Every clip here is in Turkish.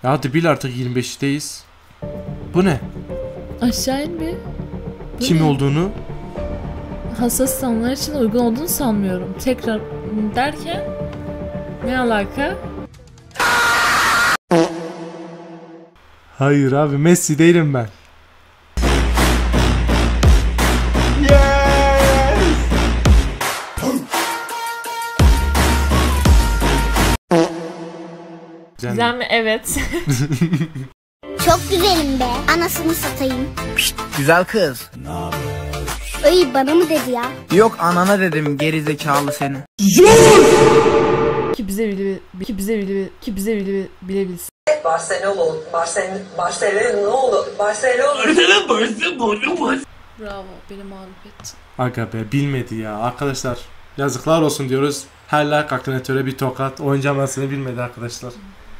Ya hadi bil artık 25'teyiz. Bu ne? Aşağı in bir. Kim ne? olduğunu? Hassas insanlar için uygun olduğunu sanmıyorum. Tekrar derken ne alaka? Hayır abi, Messi değilim ben. Güzel mi? Evet. Çok güzelim be. Anasını satayım. Pişt, güzel kız. Ay bana mı dedi ya? Yok anana dedim, geri zekalı seni. Ki bize bilebilsin. Bravo, beni mağlup ettin. Aga be, bilmedi ya. Arkadaşlar yazıklar olsun diyoruz. Her like Akinatöre bir tokat. Oyuncağını bilmedi arkadaşlar.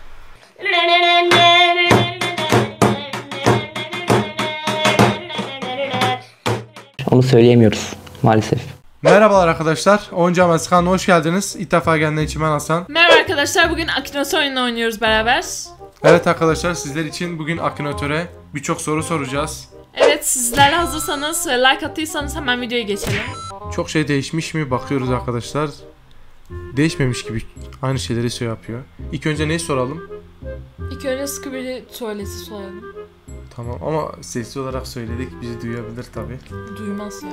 Onu söyleyemiyoruz maalesef. Merhabalar arkadaşlar. Oyuncağımız kanalına hoş geldiniz. İlk defa gelenler için ben Hasan. Merhaba arkadaşlar, bugün Akinator oyununu oynuyoruz beraber. Evet arkadaşlar, sizler için bugün Akinatöre birçok soru soracağız. Evet, sizler hazırsanız ve like attıysanız hemen videoya geçelim. Çok şey değişmiş mi bakıyoruz arkadaşlar. Değişmemiş gibi aynı şeyleri şey yapıyor. İlk önce neyi soralım? İlk önce Scooby tuvaleti soralım. Tamam ama sesli olarak söyledik, bizi duyabilir tabi. Duymaz ya.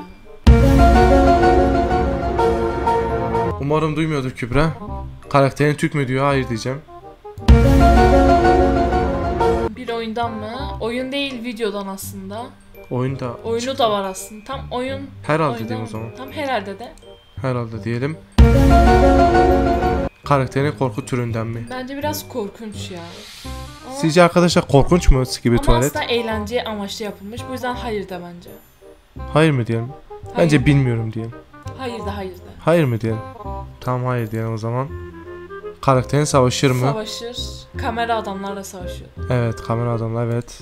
Umarım duymuyordur Kübra. Karakterin Türk mü diyor, hayır diyeceğim. Bir oyundan mı? Oyun değil, videodan aslında. Oyunda. Oyunu da var aslında. Tam oyun. Herhalde diyeyim o zaman. Tam herhalde de. Herhalde diyelim. Karakterin korku türünden mi? Bence biraz korkunç ya. Ama, Sizce arkadaşlar korkunç mu gibi ama tuvalet? aslında eğlence amaçlı yapılmış. Bu yüzden hayır da bence. Hayır mı diyelim? Hayır. Bence bilmiyorum diyelim. Hayır da hayır da. Hayır mı diyelim? Tamam, hayır diyelim o zaman. Karakterin savaşır mı? Savaşır. Kamera adamlarla savaşıyor. Evet, kamera adamlar, evet.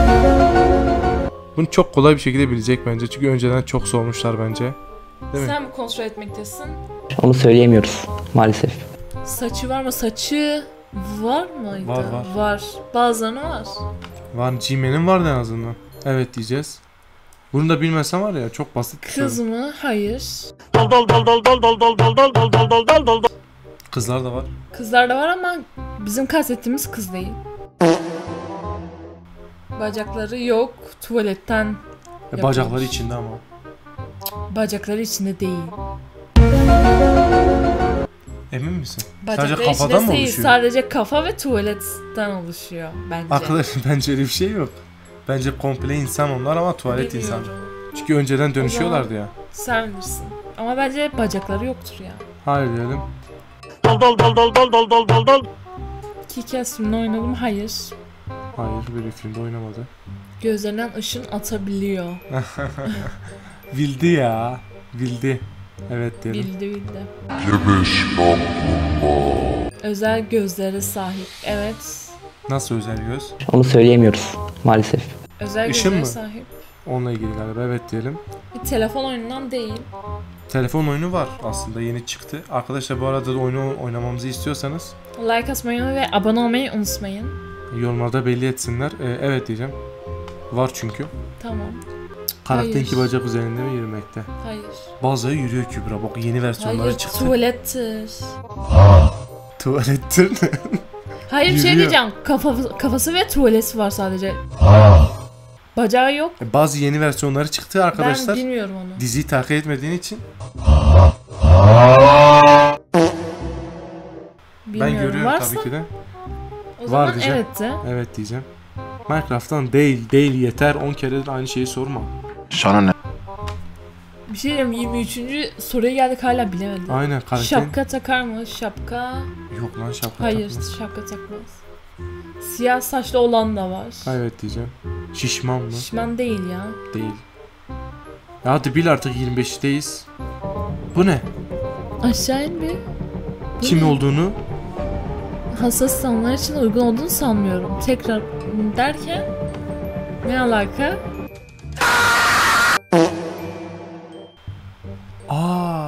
Bunu çok kolay bir şekilde bilecek bence. Çünkü önceden çok sormuşlar bence. Değil mi? Sen mi kontrol etmektesin? Onu söyleyemiyoruz maalesef. Saçı var mı? Saçı var mıydı? Var. Var. Bazılarının var. Var, G-Man'in vardı en azından. Evet diyeceğiz. Bunu da bilmesem var ya, çok basit bir Kız soru. mı? Hayır. Kızlar da var. Kızlar da var ama bizim kastettiğimiz kız değil. Bacakları yok. Tuvaletten Bacakları yapılmış. içinde ama. Bacakları içinde değil. Emin misin? Bacakları Sadece kafadan içinde mı değil. oluşuyor? Sadece kafa ve tuvaletten oluşuyor bence. Arkadaşlar bence öyle bir şey yok. Bence komple insan onlar ama tuvalet insan. Bilmiyorum. Çünkü önceden dönüşüyorlardı ya. Sen bilirsin. Ama bence bacakları yoktur ya. Hayır diyelim. Kick-Ass filmini oynadım. Hayır. Hayır, böyle filmde oynamadı. Gözlerinden ışın atabiliyor. Bildi ya. Bildi. Evet diyelim. Bildi. Özel gözlere sahip. Evet. Nasıl özel göz? Onu söyleyemiyoruz maalesef. Özel Işın gözlere mı? sahip. Onunla ilgili galiba, evet diyelim. Bir telefon oyunundan değil. Telefon oyunu var aslında, yeni çıktı. Arkadaşlar bu arada da oyunu oynamamızı istiyorsanız Like atmayı ve abone olmayı unutmayın. yorumlarda belli etsinler. Evet diyeceğim. Var çünkü. Tamam. Karakterin Hayır. iki bacak üzerinde mi yürümekte? Hayır. Bazıları yürüyor Kübra. Bak yeni versiyonları Hayır, çıktı. tuvalettir. Tuvalettir. Hayır, bir şey Yürüyor. diyeceğim. Kafası ve tuvaleti var sadece. Bacağı yok. Bazı yeni versiyonları çıktı arkadaşlar. Ben bilmiyorum onu. Diziyi takip etmediğin için Bilmiyorum. ben görüyorum Varsa, tabii ki de. o zaman Var diyeceğim. evet de. Evet diyeceğim. Minecraft'tan değil yeter, 10 kere de aynı şeyi sorma. Sana ne? Bir şey diyeyim, 23. soruya geldik hala bilemedim. Aynen, karakterin. Şapka takar mı? Şapka. Yok lan, şapka Hayır, takmaz. şapka takmaz. Siyah saçlı olan da var. Evet diyeceğim. Şişman mı? Şişman değil ya. Değil. Ya hadi bil artık 25'teyiz. Bu ne? Aşağı in bir. Bu Kim ne? olduğunu? Hassas insanlar için uygun olduğunu sanmıyorum. Tekrar derken ne alaka?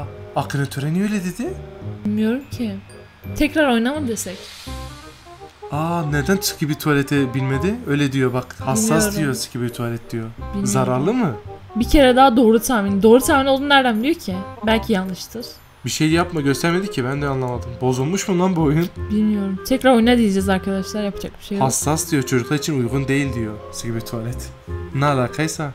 Akinatöre niye öyle dedi? Bilmiyorum ki. Tekrar oyna mı desek? Aa, neden Skibidi tuvalete bilmedi? Öyle diyor bak. Hassas Bilmiyorum. diyor Skibidi tuvalet diyor. Bilmiyorum. Zararlı mı? Bir kere daha doğru tahmin. Doğru tahmin olduğunu nereden biliyor ki? Belki yanlıştır. Bir şey yapma, göstermedi ki, ben de anlamadım. Bozulmuş mu lan bu oyun? Bilmiyorum. Tekrar oyna diyeceğiz arkadaşlar. Yapacak bir şey yok. Hassas diyor, çocuklar için uygun değil diyor Skibidi tuvalet. Ne alakaysa.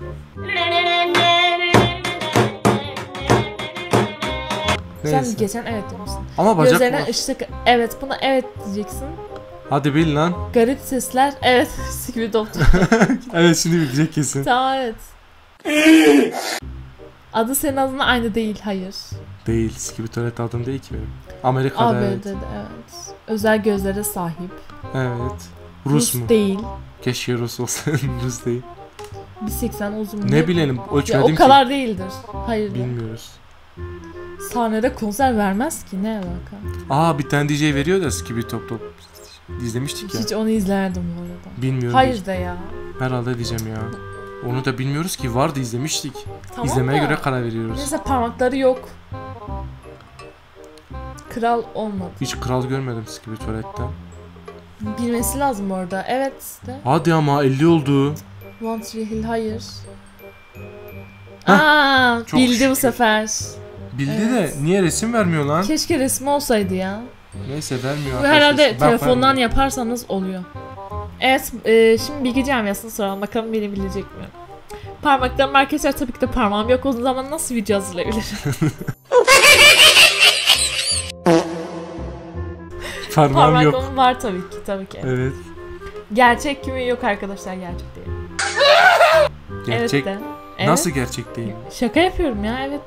Sen Neyse. geçen evet demişsin. Ama bacak Gözlerine var. ışık. Evet, buna evet diyeceksin. Hadi bil lan. Garip sesler. Evet. Skibidi Dop'tu. Evet, şimdi bilecek kesin. Tamam, evet. Adı senin adına aynı değil. Hayır. Değil. Skibidi tuvalet adım değil ki benim. Amerika'da evet. ABD'de evet. Özel gözlere sahip. Evet. Rus mu? Değil. Keşke Rus olsa. Rus değil. 1.80 uzun. Ne bilelim, Ya, ölçmedim o kadar değildir. Hayır. Bilmiyoruz. Sahnede konser vermez ki, ne alaka? Aa, bir tane DJ veriyor da Skibidi Top Top. İzlemiştik ya. Hiç onu izlerdim bu arada. Bilmiyorum. Hayır da ya. Herhalde diyeceğim ya. Onu da bilmiyoruz ki, vardı, izlemiştik. Tamam İzlemeye da. göre karar veriyoruz. Neyse, parmakları yok. Kral olmadı. Hiç kral görmedim Skibidi tuvaletten. Bilmesi lazım orada. Evet de. Hadi ama 50 oldu. One Tree Hill hayır. Heh, Aa, çok bildi şükür. bu sefer. Bildi Evet. de niye resim vermiyor lan? Keşke resmi olsaydı ya. Neyse, vermiyor. Bu herhalde arkadaşlar. Ben telefondan vermiyorum. yaparsanız oluyor. Evet, şimdi bilgi camiasını soralım. Bakalım beni bilecek mi? Parmaklarım arkadaşlar, tabii ki de parmağım yok. O zaman nasıl video hazırlayabilirim? Parmağım yok. Parmaklarım var tabii ki, tabii ki. Evet. Gerçek kimi yok arkadaşlar, gerçek değil. Gerçek. Evet de. Evet. Nasıl gerçek değil? Şaka yapıyorum ya, evet.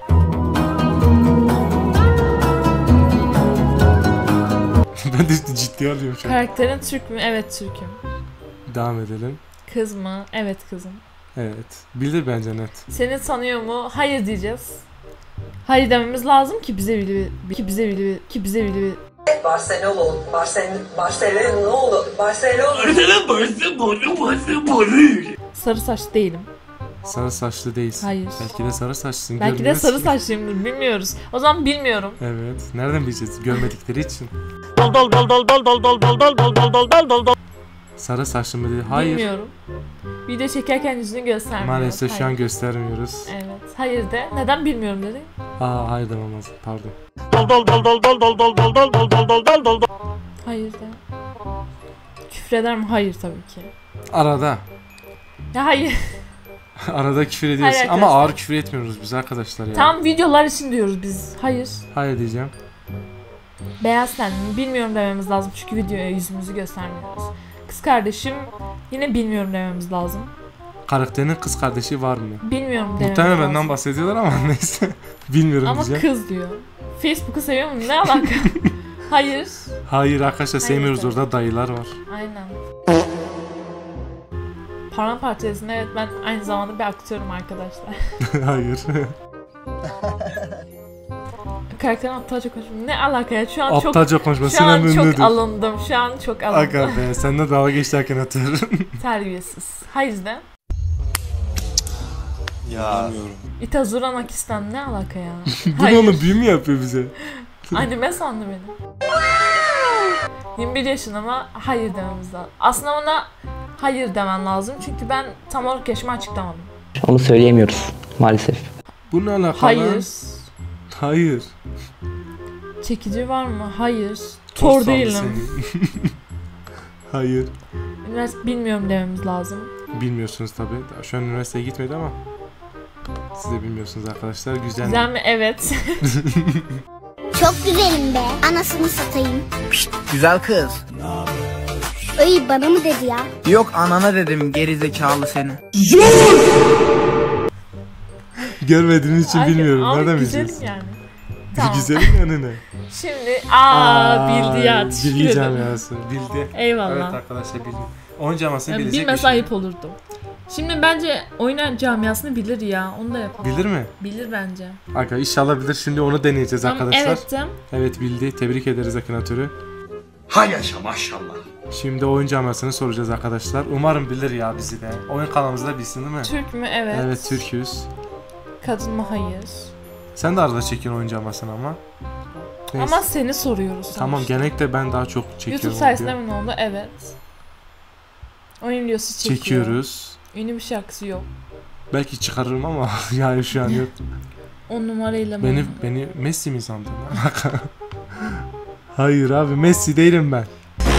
Ben de ciddiye alıyorum şu an. Karakterin Türk mü? Evet, Türk'üm. Devam edelim. Kız mı? Evet, kızım. Evet. Bildir bence net. Seni tanıyor mu? Hayır diyeceğiz. Hayır dememiz lazım ki bize bili. Barcelona, Sarı saç değilim. Sarı saçlı değilsin. Hayır. Belki de sarı saçlısın. Belki de görmüyoruz sarı ki. saçlıyımdır, bilmiyoruz. O zaman bilmiyorum. Evet. Nereden bileceğiz? Görmedikleri için. Sarı saçlı mı değil? Hayır. Bilmiyorum. Video çekerken yüzünü göstermiyoruz. Maalesef şu an Hayır. göstermiyoruz. Evet. Hayır de. Neden bilmiyorum dedin? Aa, hayır demem lazım. Pardon. Hayır de. Küfreder mi? Hayır tabii ki. Arada. Ya hayır. Arada küfür ediyoruz. Hayır Ama arkadaşlar. ağır küfür etmiyoruz biz arkadaşlar ya. Tam videolar için diyoruz biz. Hayır. Hayır diyeceğim. Beyaz tenli. Bilmiyorum dememiz lazım çünkü videoya yüzümüzü göstermiyoruz. Kız kardeşim yine bilmiyorum dememiz lazım. Karakterinin kız kardeşi var mı? Bilmiyorum dememiz Muhtemelen lazım. benden bahsediyorlar ama neyse. Bilmiyorum Ama diyeceğim. kız diyor. Facebook'u seviyor mu? Ne alaka? Hayır. Hayır arkadaşlar, sevmiyoruz, Hayır. orada dayılar var. Aynen. Paramparçasında evet, ben aynı zamanda bir aktörüm arkadaşlar. Hayır. Karakterin aptalca konuşuyor. Ne alaka ya? Şu an Aptalca çok... konuşma. Şu an Sinan çok ünlüdür. alındım. Şu an çok alındım. Aga be, seninle dalga geçerken atıyorum. Terbiyesiz. Hayır de. Ya. Itazura Nakistan ne alaka ya? Bu ne oğlum, büyü mü yapıyor bize? Anime sandı beni. 21 yaşında ama hayır dememiz lazım. Aslında ona hayır demen lazım çünkü ben tam olarak yaşımı açıklamadım. Onu söyleyemiyoruz maalesef. Bu ne alaka lan? Hayır. Hayır. Çekici var mı? Hayır. Toz Tor sandı değilim. seni. Hayır. Üniversite bilmiyorum dememiz lazım. Bilmiyorsunuz tabi. Şu an üniversiteye gitmedi ama siz de bilmiyorsunuz arkadaşlar. Güzel. Güzel mi? Evet. Çok güzelim be. Anasını satayım. Güzel kız. Ay, bana mı dedi ya? Yok anana dedim gerizekalı seni. Görmediğin için Ay, bilmiyorum. ama Nereden güzelim bileceğiz? yani. Tamam. Güzelim yani ne? Şimdi bildi ya. Teşekkür Bilgi ederim. camiası. Bildi. Eyvallah. Evet arkadaşlar bildi. Oyun camiasını Yani bilecek bir bilmese şey. ayıp olurdu. Şimdi bence oyun camiasını bilir ya. Onu da yapalım. Bilir mi? Bilir bence. Arkadaşlar inşallah bilir. Şimdi onu deneyeceğiz Tamam, arkadaşlar. evet Cem. Evet bildi. Tebrik ederiz Akınatör'ü. Hay yaşa maşallah. Şimdi oyun camiasını soracağız arkadaşlar. Umarım bilir ya bizi de. Oyun kanalımızda bilsin değil mi? Türk mü? Evet. Evet Türk'üz. Kadın mı? Hayır. Sen de arada çekin oyun camiasını ama. Neyse. Ama seni soruyoruz. Tamam, sonuçta. genellikle ben daha çok çekiyorum. YouTube sayesinde mi ne oldu? Evet. Oyun videosu çekiyor. Çekiyoruz. Ünlü bir şarkısı yok. Belki çıkarırım ama yani şu an yok. 10 numarayla mı? Beni Messi mi sandın? Hayır abi, Messi değilim ben.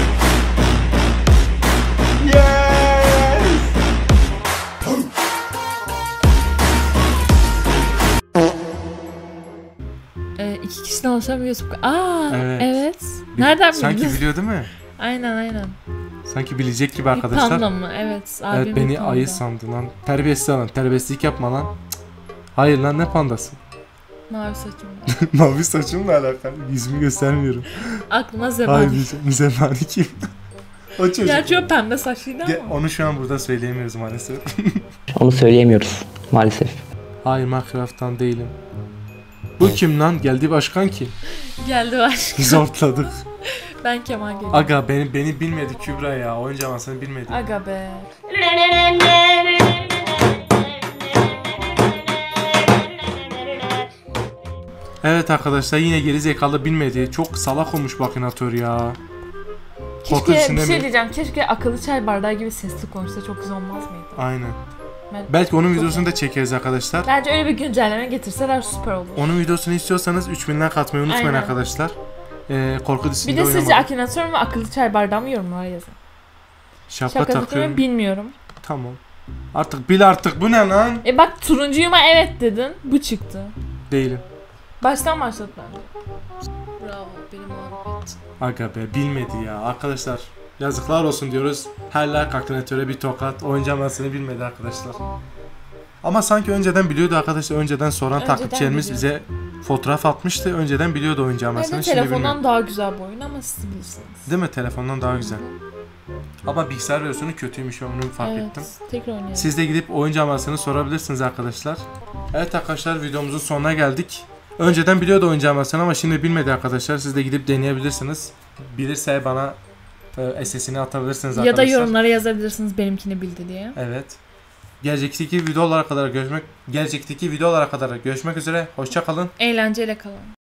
İki kişiden oluşan bir YouTube. Aa, Evet. evet. Nereden Sanki bildin? biliyor değil mi? Aynen. Sanki bilecek gibi arkadaşlar. Panda mı? Evet. Abim Evet, beni panda. ayı sandı lan. Terbiyesiz lan. Terbiyesizlik yapma lan. Cık. Hayır lan, ne pandası? Mavi saçım var. Mavi saçımla alakalı. Yüzümü göstermiyorum. Aklıma Hayır, zebani. Zebani kim? O çocuk. Gerçi o pembe saçlıydı ama. Onu şu an burada söyleyemiyoruz maalesef. Onu söyleyemiyoruz maalesef. Hayır, Minecraft'tan değilim. Bu kim lan? Geldi başkan kim? Geldi var. Zortladık. Ben Kemal geliyorum. Aga beni bilmedi Kübra ya. Oyuncu amasını bilmedi. Aga be. Evet arkadaşlar, yine geri zekalı bilmedi. Çok salak olmuş Bakinator ya. Korku Keşke içinde bir şey mi? diyeceğim. Keşke akıllı çay bardağı gibi sesli konuşsa çok güzel olmaz mıydı? Aynen. Ben- Belki onun çok- videosunu da çekeriz arkadaşlar. Bence öyle bir güncelleme getirseler süper olur. Onun videosunu istiyorsanız 3000 like atmayı unutmayın Aynen. arkadaşlar. Korku Bir dizisinde de sizce oynamadım. Akinator mu akıllı çay bardağı mı yorumlara yazın. Şapka Şaka takıyorum. takıyorum bilmiyorum. Tamam. Artık bil artık, bu ne lan? Bak turuncuyuma evet dedin. Bu çıktı. Değilim. Baştan başlat bence. Bravo, beni mağlup ettin. Aga be, bilmedi ya. Arkadaşlar yazıklar olsun diyoruz. Her like Akinator'a bir tokat. Oyuncu amasını bilmedi arkadaşlar. Ama sanki önceden biliyordu arkadaşlar. Önceden soran Önceden takipçilerimiz biliyordu. bize fotoğraf atmıştı. Önceden biliyordu oyuncu amasını. Bence Şimdi telefondan bilmiyorum. daha güzel bir oyun ama siz bilirsiniz. Değil mi? Telefondan daha güzel. Ama bilgisayar versiyonu kötüymüş, ben onu fark Evet, ettim. tekrar oynayalım. Siz de gidip oyuncu amasını sorabilirsiniz arkadaşlar. Evet arkadaşlar, videomuzun sonuna geldik. Önceden biliyordu oyuncu amasını ama şimdi bilmedi arkadaşlar. Siz de gidip deneyebilirsiniz. Bilirse bana SS'ini atabilirsiniz Ya arkadaşlar. da yorumlara yazabilirsiniz benimkini bildi diye. Evet. Gelecekteki videolara kadar görüşmek üzere. Hoşça kalın. Eğlenceyle kalın.